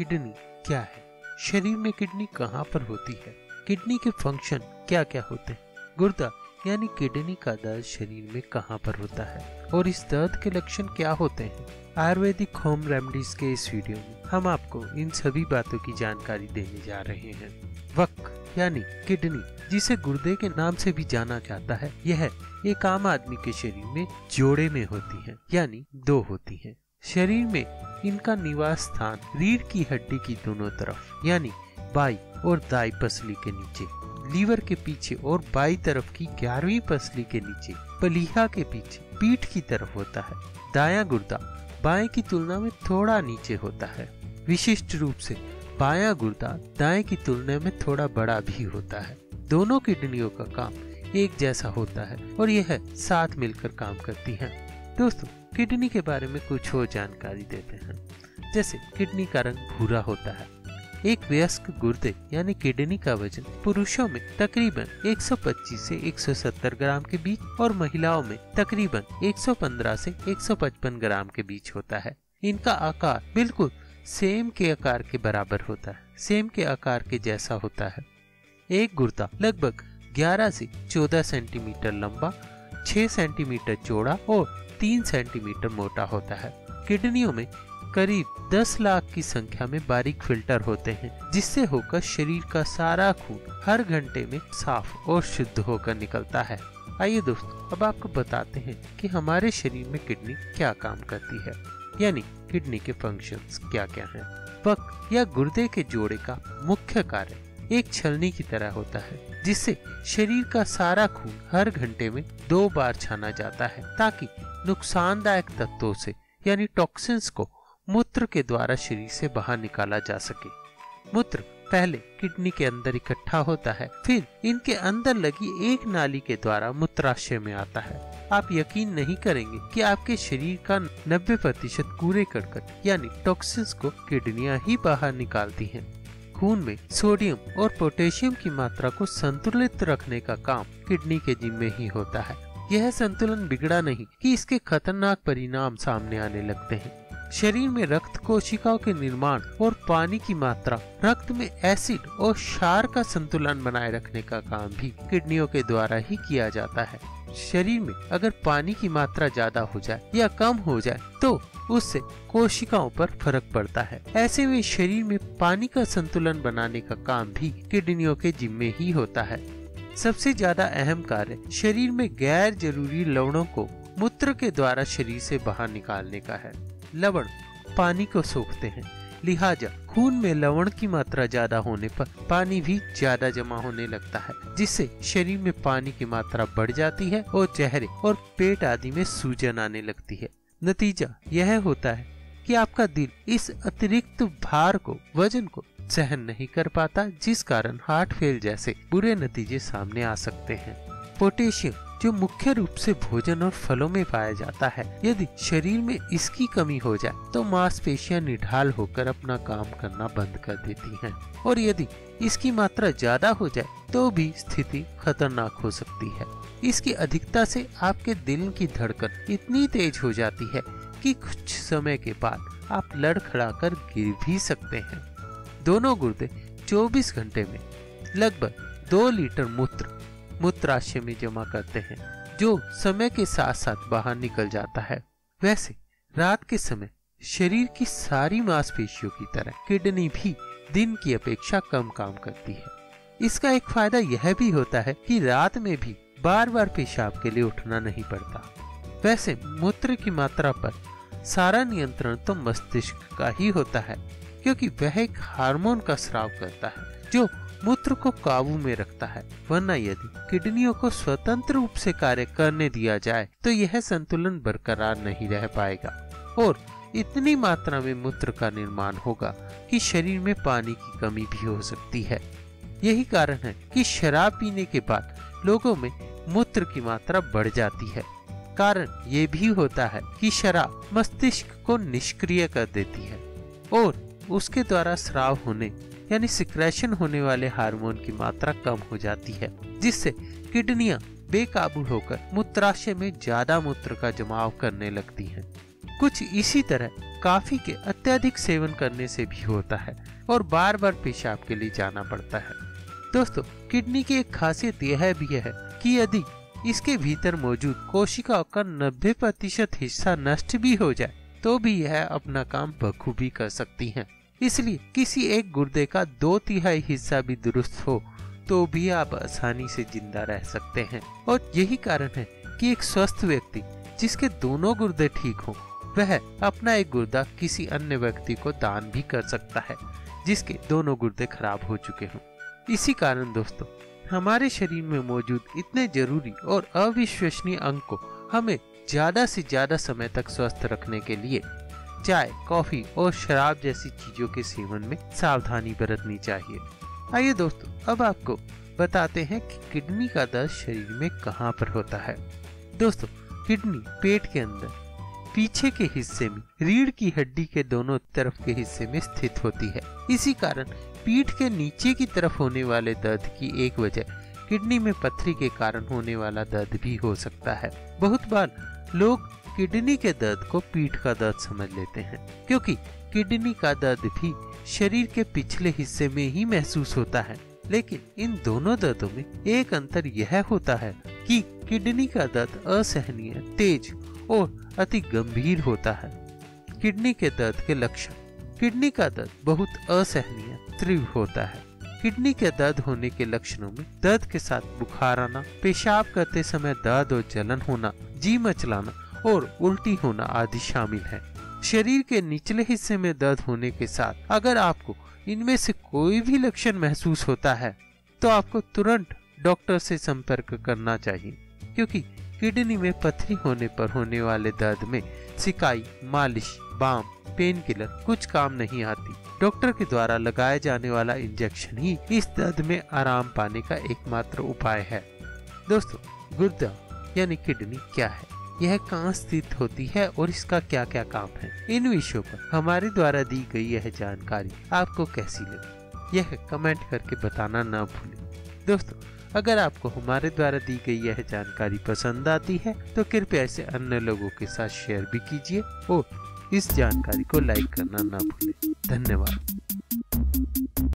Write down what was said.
Kidney क्या है? शरीर में किडनी कहाँ पर होती है? किडनी के फंक्शन क्या क्या होते हैं? गुर्दा यानी किडनी का दर्द शरीर में कहाँ पर होता है और इस दर्द के लक्षण क्या होते हैं? आयुर्वेदिक होम रेमेडीज के इस वीडियो में हम आपको इन सभी बातों की जानकारी देने जा रहे हैं। वक यानी किडनी, जिसे गुर्दे के नाम से भी जाना जाता है, यह एक आम आदमी के शरीर में जोड़े में होती है, यानी दो होती है। शरीर में इनका निवास स्थान रीढ़ की हड्डी की दोनों तरफ यानी बाई और दाई पसली के नीचे, लीवर के पीछे और बाई तरफ की 11वीं पसली के नीचे, पलीहा के पीछे पीठ की तरफ होता है। दायां गुर्दा बाएं की तुलना में थोड़ा नीचे होता है। विशिष्ट रूप से बायां गुर्दा दाएं की तुलना में थोड़ा बड़ा भी होता है। दोनों किडनियों का काम एक जैसा होता है और यह साथ मिलकर काम करती हैं। दोस्तों, किडनी के बारे में कुछ और जानकारी देते हैं। जैसे किडनी का रंग भूरा होता है। एक वयस्क गुर्दे यानी किडनी का वजन पुरुषों में तकरीबन 125 से 170 ग्राम के बीच और महिलाओं में तकरीबन 115 से 155 ग्राम के बीच होता है। इनका आकार बिल्कुल सेम के आकार के बराबर होता है, सेम के आकार के जैसा होता है। एक गुर्दा लगभग 11 से 14 सेंटीमीटर लंबा, 6 सेंटीमीटर चौड़ा और 3 सेंटीमीटर मोटा होता है। किडनियों में करीब 10 लाख की संख्या में बारीक फिल्टर होते हैं, जिससे होकर शरीर का सारा खून हर घंटे में साफ और शुद्ध होकर निकलता है। आइए दोस्तों, अब आपको बताते हैं कि हमारे शरीर में किडनी क्या काम करती है, यानी किडनी के फंक्शंस क्या क्या हैं। वक या गुर्दे के जोड़े का मुख्य कार्य एक छलनी की तरह होता है, जिससे शरीर का सारा खून हर घंटे में 2 बार छाना जाता है, ताकि नुकसानदायक तत्वों से यानी टॉक्सिन्स को मूत्र के द्वारा शरीर से बाहर निकाला जा सके। मूत्र पहले किडनी के अंदर इकट्ठा होता है, फिर इनके अंदर लगी एक नाली के द्वारा मूत्राशय में आता है। आप यकीन नहीं करेंगे कि आपके शरीर का 90% कूड़े करकट यानी टॉक्सिन्स को किडनियां ही बाहर निकालती हैं। खून में सोडियम और पोटेशियम की मात्रा को संतुलित रखने का काम किडनी के जिम्मे ही होता है। यह संतुलन बिगड़ा नहीं कि इसके खतरनाक परिणाम सामने आने लगते हैं। शरीर में रक्त कोशिकाओं के निर्माण और पानी की मात्रा, रक्त में एसिड और क्षार का संतुलन बनाए रखने का काम भी किडनियों के द्वारा ही किया जाता है। शरीर में अगर पानी की मात्रा ज्यादा हो जाए या कम हो जाए तो उससे कोशिकाओं पर फर्क पड़ता है। ऐसे में शरीर में पानी का संतुलन बनाने का काम भी किडनियों के जिम्मे ही होता है। सबसे ज्यादा अहम कार्य शरीर में गैर जरूरी लवणों को मूत्र के द्वारा शरीर से बाहर निकालने का है। लवण पानी को सोखते हैं, लिहाजा खून में लवण की मात्रा ज्यादा होने पर पानी भी ज्यादा जमा होने लगता है, जिससे शरीर में पानी की मात्रा बढ़ जाती है और चेहरे और पेट आदि में सूजन आने लगती है। नतीजा यह होता है कि आपका दिल इस अतिरिक्त भार को, वजन को सहन नहीं कर पाता, जिस कारण हार्ट फेल जैसे बुरे नतीजे सामने आ सकते हैं। पोटेशियम, जो मुख्य रूप से भोजन और फलों में पाया जाता है, यदि शरीर में इसकी कमी हो जाए तो मांसपेशियां निढाल होकर अपना काम करना बंद कर देती हैं, और यदि इसकी मात्रा ज्यादा हो जाए तो भी स्थिति खतरनाक हो सकती है। इसकी अधिकता से आपके दिल की धड़कन इतनी तेज हो जाती है कि कुछ समय के बाद आप लड़खड़ाकर गिर भी सकते हैं। दोनों गुर्दे 24 घंटे में लगभग 2 लीटर मूत्र मूत्राशय में जमा करते हैं, जो समय के साथ साथ बाहर निकल जाता है। वैसे रात के समय शरीर की सारी मांसपेशियों की तरह किडनी भी दिन की अपेक्षा कम काम करती है। इसका एक फायदा यह भी होता है कि रात में भी बार बार पेशाब के लिए उठना नहीं पड़ता। वैसे मूत्र की मात्रा पर सारा नियंत्रण तो मस्तिष्क का ही होता है, क्योंकि वह एक हार्मोन का स्राव करता है जो मूत्र को काबू में रखता है। वरना यदि किडनियों को स्वतंत्र रूप से कार्य करने दिया जाए तो यह संतुलन बरकरार नहीं रह पाएगा और इतनी मात्रा में मूत्र का निर्माण होगा कि शरीर में पानी की कमी भी हो सकती है। यही कारण है कि शराब पीने के बाद लोगों में मूत्र की मात्रा बढ़ जाती है। कारण ये भी होता है कि शराब मस्तिष्क को निष्क्रिय कर देती है और उसके द्वारा स्राव होने यानी सिक्रेशन होने वाले हार्मोन की मात्रा कम हो जाती है, जिससे किडनियां बेकाबू होकर मूत्राशय में ज्यादा मूत्र का जमाव करने लगती हैं। कुछ इसी तरह कॉफी के अत्यधिक सेवन करने से भी होता है और बार बार पेशाब के लिए जाना पड़ता है। दोस्तों, किडनी की एक खासियत यह भी है कि यदि इसके भीतर मौजूद कोशिकाओं का 90% हिस्सा नष्ट भी हो जाए तो भी यह अपना काम बखूबी कर सकती हैं। इसलिए किसी एक गुर्दे का 2/3 हिस्सा भी दुरुस्त हो तो भी आप आसानी से जिंदा रह सकते हैं। और यही कारण है कि एक स्वस्थ व्यक्ति जिसके दोनों गुर्दे ठीक हो वह अपना एक गुर्दा किसी अन्य व्यक्ति को दान भी कर सकता है जिसके दोनों गुर्दे खराब हो चुके हों। इसी कारण दोस्तों, हमारे शरीर में मौजूद इतने जरूरी और अविश्वसनीय अंग को हमें ज्यादा से ज्यादा समय तक स्वस्थ रखने के लिए चाय, कॉफी और शराब जैसी चीजों के सेवन में सावधानी बरतनी चाहिए। आइए दोस्तों, अब आपको बताते हैं कि किडनी का दर्द शरीर में कहाँ पर होता है। दोस्तों, किडनी पेट के अंदर पीछे के हिस्से में रीढ़ की हड्डी के दोनों तरफ के हिस्से में स्थित होती है। इसी कारण पीठ के नीचे की तरफ होने वाले दर्द की एक वजह किडनी में पत्थरी के कारण होने वाला दर्द भी हो सकता है। बहुत बार लोग किडनी के दर्द को पीठ का दर्द समझ लेते हैं, क्योंकि किडनी का दर्द भी शरीर के पिछले हिस्से में ही महसूस होता है। लेकिन इन दोनों दर्दों में एक अंतर यह होता है कि किडनी का दर्द असहनीय, तेज और अति गंभीर होता है। किडनी के दर्द के लक्षण। किडनी का दर्द बहुत असहनीय, तीव्र होता है। किडनी के दर्द होने के लक्षणों में दर्द के साथ बुखार आना, पेशाब करते समय दर्द और जलन होना, जी मचलाना और उल्टी होना आदि शामिल है। शरीर के निचले हिस्से में दर्द होने के साथ अगर आपको इनमें से कोई भी लक्षण महसूस होता है तो आपको तुरंत डॉक्टर से संपर्क करना चाहिए, क्योंकि किडनी में पथरी होने पर होने वाले दर्द में सिकाई, मालिश, बाम, पेन किलर कुछ काम नहीं आती। डॉक्टर के द्वारा लगाया जाने वाला इंजेक्शन ही इस दर्द में आराम पाने का एकमात्र उपाय है। दोस्तों, गुर्दा यानी किडनी क्या है, यह कहाँ स्थित होती है और इसका क्या क्या काम है, इन विषयों पर हमारे द्वारा दी गई यह जानकारी आपको कैसी लगी यह कमेंट करके बताना ना भूलें। दोस्तों, अगर आपको हमारे द्वारा दी गई यह जानकारी पसंद आती है तो कृपया इसे अन्य लोगों के साथ शेयर भी कीजिए और इस जानकारी को लाइक करना ना भूलें। धन्यवाद।